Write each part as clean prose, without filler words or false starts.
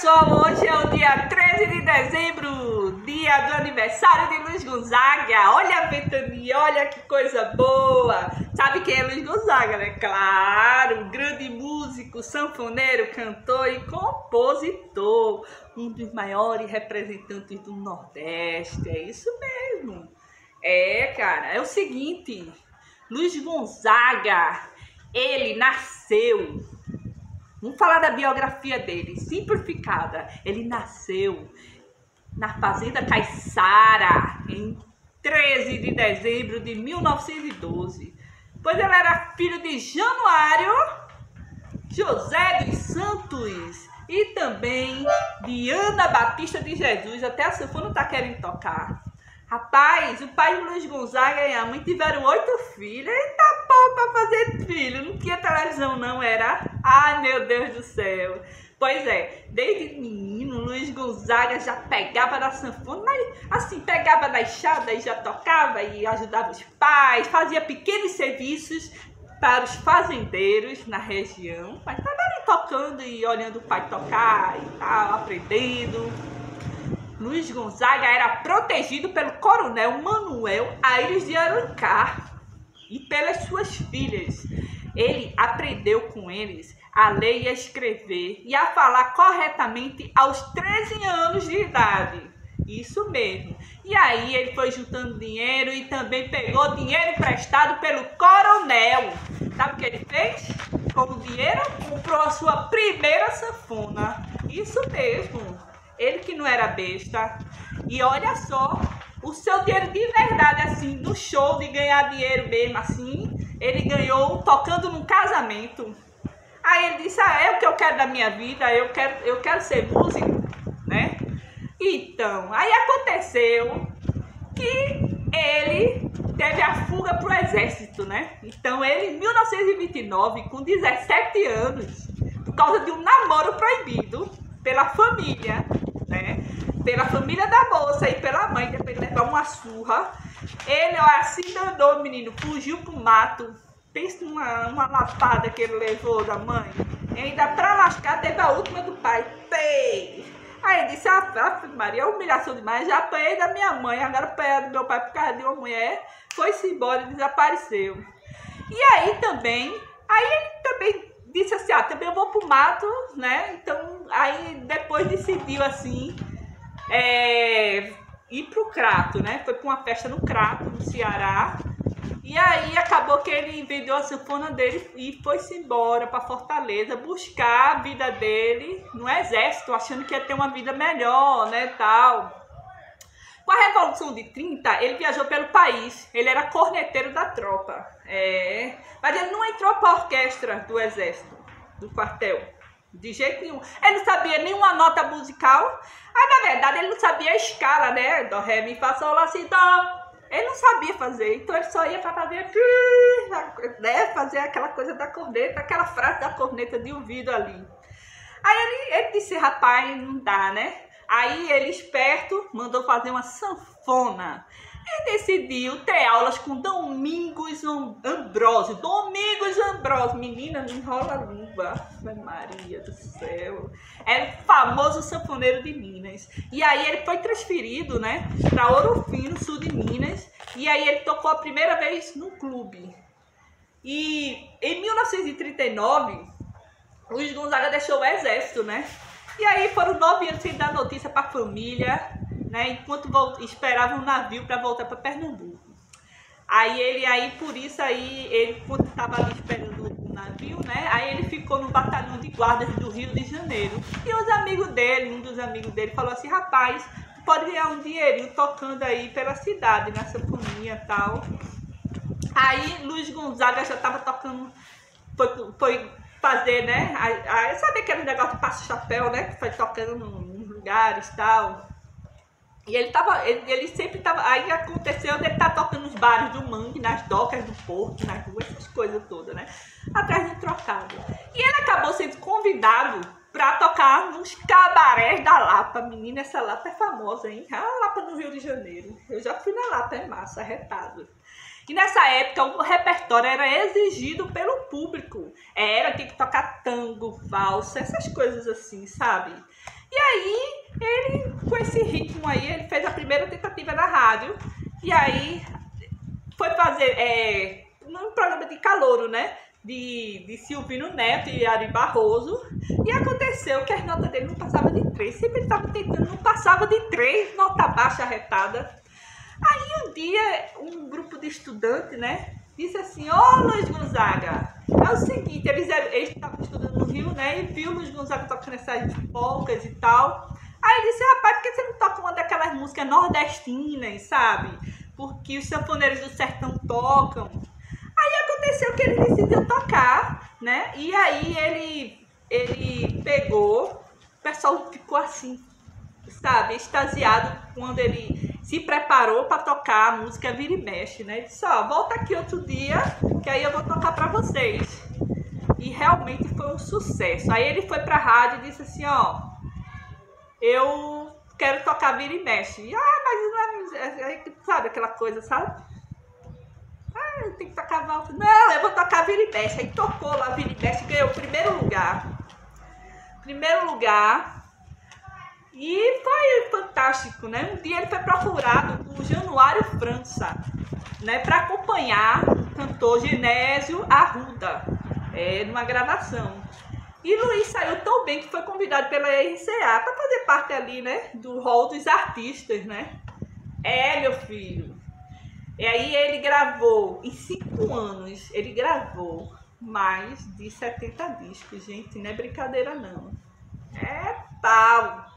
pessoal, hoje é o dia 13 de dezembro, dia do aniversário de Luiz Gonzaga. Olha a ventania, olha que coisa boa. Sabe quem é Luiz Gonzaga, né? Claro, grande músico, sanfoneiro, cantor e compositor. Um dos maiores representantes do Nordeste, é isso mesmo. Cara, é o seguinte, Luiz Gonzaga, ele nasceu... Vamos falar da biografia dele, simplificada. Ele nasceu na Fazenda Caiçara, em 13 de dezembro de 1912. Pois ele era filho de Januário José dos Santos e também de Ana Batista de Jesus. Até a sanfona tá querendo tocar. Rapaz, o pai de Luiz Gonzaga e a mãe tiveram 8 filhos. Eita pô, pra fazer filho. Não tinha televisão não, era? Ai, meu Deus do céu. Pois é, desde menino, Luiz Gonzaga já pegava na sanfona, assim, pegava na enxada e já tocava e ajudava os pais, fazia pequenos serviços para os fazendeiros na região. Mas estava ali tocando e olhando o pai tocar e tal, aprendendo. Luiz Gonzaga era protegido pelo coronel Manuel Aires de Alencar e pelas suas filhas. Ele aprendeu com eles a ler e a escrever e a falar corretamente aos 13 anos de idade. Isso mesmo. E aí ele foi juntando dinheiro e também pegou dinheiro emprestado pelo coronel. Sabe o que ele fez? Com o dinheiro, comprou a sua primeira sanfona. Isso mesmo. Ele que não era besta. E olha só, o seu dinheiro de verdade, assim, no show de ganhar dinheiro mesmo, assim, ele ganhou tocando num casamento. Aí ele disse, é o que eu quero da minha vida, eu quero ser músico, né? Então, aí aconteceu que ele teve a fuga pro exército, né? Então ele, em 1929, com 17 anos, por causa de um namoro proibido pela família, né? Pela família da moça e pela mãe, depois de levar uma surra, ele, ó, assim andou, menino, fugiu pro mato. Pensa numa lapada que ele levou da mãe. E ainda pra lascar, teve a última do pai. Pei! Aí ele disse, Maria, humilhação demais, já apanhei da minha mãe, agora apanhei do meu pai por causa de uma mulher, foi-se embora e desapareceu. E aí também, ele também disse assim, também eu vou pro mato, né? Então, aí depois decidiu assim, ir pro Crato, né? Foi pra uma festa no Crato, no Ceará. E aí acabou que ele vendeu a sanfona dele e foi-se embora para Fortaleza buscar a vida dele no exército, achando que ia ter uma vida melhor, né, tal. Com a Revolução de 30, ele viajou pelo país, ele era corneteiro da tropa, mas ele não entrou para a orquestra do exército, do quartel, de jeito nenhum. Ele não sabia nenhuma nota musical, na verdade ele não sabia a escala, né, do ré, mi, fá, sol, lá, si, dó. Ele não sabia fazer, então ele só ia para fazer, né, fazer aquela coisa da corneta, aquela frase da corneta de ouvido ali. Aí ele disse, rapaz, não dá, né? Aí ele, esperto, mandou fazer uma sanfona. E decidiu ter aulas com Domingos Ambrosio. Domingos Ambrosio, menina, não enrola a língua. Maria do céu. É o famoso sanfoneiro de Minas. E aí ele foi transferido, né, para Ouro Fino, sul de Minas. E aí ele tocou a primeira vez no clube. E em 1939, Luiz Gonzaga deixou o exército, né? E aí foram 9 anos sem dar notícia para a família, né? Enquanto esperava um navio para voltar para Pernambuco. Por isso ele quando estava ali esperando o navio, né? Aí ele ficou no batalhão de guardas do Rio de Janeiro. E os amigos dele, um dos amigos dele falou assim, rapaz, tu pode ganhar um dinheirinho tocando aí pela cidade, na sanfoninha e tal. Aí Luiz Gonzaga já estava tocando, foi fazer, né? Sabe aquele negócio de passa-chapéu, né? Que foi tocando nos lugares e tal. E ele sempre tava. Aí aconteceu de ele estar tocando nos bares do Mangue, nas docas do Porto, nas ruas, essas coisas todas, né? Atrás de trocado. E ele acabou sendo convidado para tocar nos cabarés da Lapa. Menina, essa Lapa é famosa, hein? A Lapa no Rio de Janeiro. Eu já fui na Lapa, é massa, arretado. E nessa época o repertório era exigido pelo público. Tinha que tocar tango, valsa, essas coisas assim, sabe? E aí, ele, com esse ritmo aí, ele fez a primeira tentativa na rádio. E aí, foi fazer um programa de calouro, né? De Silvino Neto e Ari Barroso. E aconteceu que as notas dele não passavam de 3. Sempre ele estava tentando, não passava de 3, nota baixa, arretada. Aí um dia, um grupo de estudantes, né? Disse assim, Luiz Gonzaga, é o seguinte, eles estavam estudando no Rio, né? E viu o Luiz Gonzaga tocando essas polcas e tal. Aí ele disse, rapaz, por que você não toca uma daquelas músicas nordestinas, sabe? Porque os sanfoneiros do sertão tocam. Aí aconteceu que ele decidiu tocar, né? E aí ele pegou, o pessoal ficou assim, sabe, extasiado quando ele se preparou para tocar a música Vira e Mexe, né? Ele disse, volta aqui outro dia, que aí eu vou tocar para vocês. E realmente foi um sucesso. Aí ele foi para a rádio e disse assim, eu quero tocar Vira e Mexe. Mas não é, sabe aquela coisa, sabe? Tem que tocar valsa. Não, eu vou tocar Vira e Mexe. Aí tocou lá Vira e Mexe, ganhou o primeiro lugar. E foi fantástico, né? Um dia ele foi procurado por Januário França, né? Para acompanhar o cantor Genésio Arruda, numa gravação. E Luiz saiu tão bem que foi convidado pela RCA para fazer parte ali, né? Do hall dos artistas, né? Meu filho. E aí ele gravou, em 5 anos, ele gravou mais de 70 discos, gente. Não é brincadeira, não. É pau.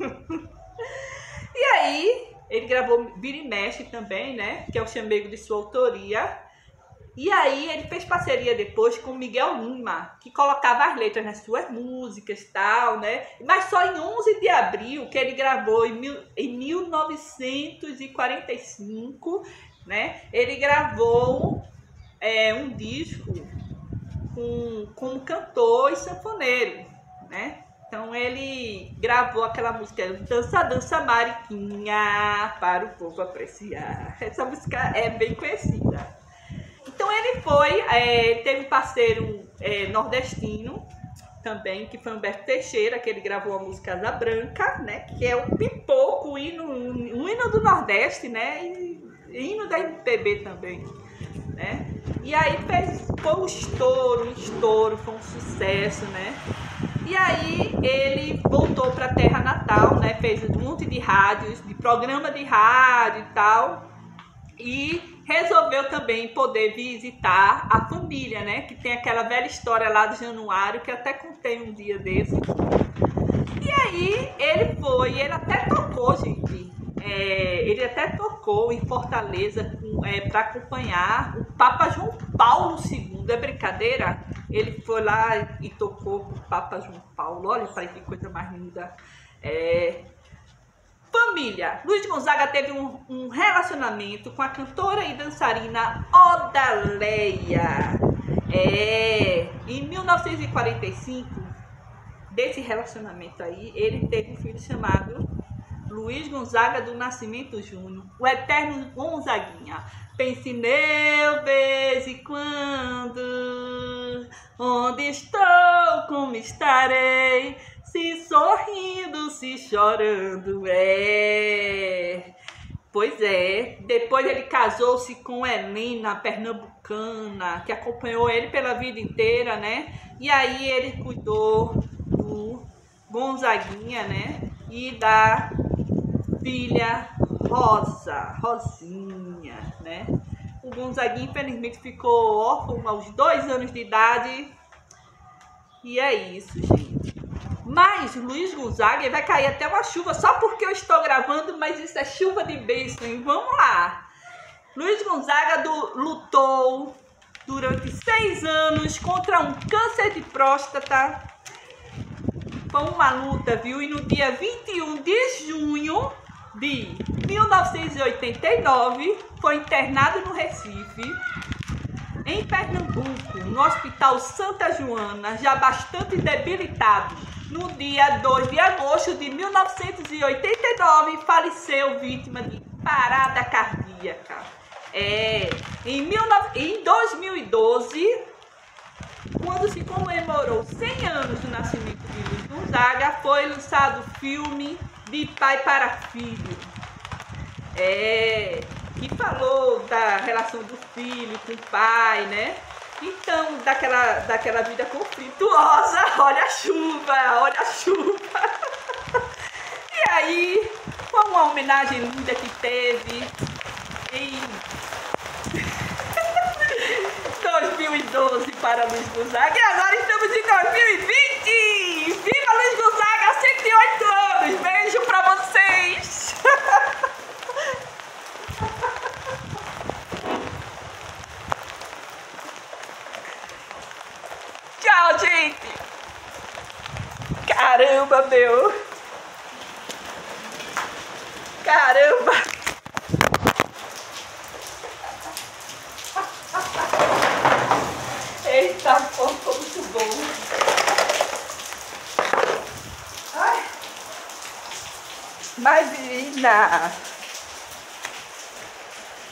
E aí, ele gravou Vira e Mexe também, né? Que é o chamego de sua autoria. E aí, ele fez parceria depois com Miguel Lima, que colocava as letras nas suas músicas e tal, né? Mas só em 11 de abril, que ele gravou em 1945, né? Ele gravou um disco com cantor e sanfoneiro, né? Então ele gravou aquela música Dança, Dança Mariquinha, para o povo apreciar. Essa música é bem conhecida. Então ele teve um parceiro nordestino também, que foi Humberto Teixeira, que ele gravou a música Asa Branca, né? Que é o pipoco, o hino do Nordeste, né? E hino da MPB também, né? E aí foi um estouro, foi um sucesso, né? E aí ele voltou para a terra natal, né? Fez um monte de rádios, de programa de rádio e tal. E resolveu também poder visitar a família, né? Que tem aquela velha história lá do Januário, que até contei um dia desse. E aí ele até tocou, gente. Ele até tocou em Fortaleza para acompanhar o Papa João Paulo II. É brincadeira? Ele foi lá e tocou com o Papa João Paulo. Olha para que coisa mais linda. Família. Luiz Gonzaga teve um relacionamento com a cantora e dançarina Odaleia. Em 1945, desse relacionamento aí, ele teve um filho chamado Luiz Gonzaga do Nascimento Júnior, o eterno Gonzaguinha. Pense nele vez em quando, onde estou, como estarei, se sorrindo, se chorando, Pois é, depois ele casou-se com Helena, pernambucana, que acompanhou ele pela vida inteira, né? E aí ele cuidou do Gonzaguinha, né? E da filha Rosinha, né? O Gonzaguinha, infelizmente, ficou órfão aos 2 anos de idade. E é isso, gente. Mas Luiz Gonzaga vai cair até uma chuva só porque eu estou gravando, mas isso é chuva de bênção, hein? Vamos lá. Luiz Gonzaga lutou durante 6 anos contra um câncer de próstata. Foi uma luta, viu? E no dia 21 de junho de 1989, foi internado no Recife, em Pernambuco, no Hospital Santa Joana, já bastante debilitado. No dia 2 de agosto de 1989, faleceu vítima de parada cardíaca. Em 2012, quando se comemorou 100 anos do nascimento de Luiz Gonzaga, foi lançado o filme De Pai para Filho. Que falou da relação do filho com o pai, né? Então, daquela vida conflituosa, olha a chuva, olha a chuva. E aí, foi uma homenagem linda que teve em 2012 para Luiz Gonzaga. E agora estamos em 2020! Viva Luiz Gonzaga, 108 anos! Beijo pra vocês! Tchau, gente! Caramba, meu! Caramba! Eita, pô, ficou muito bom! Ai! Mas, menina!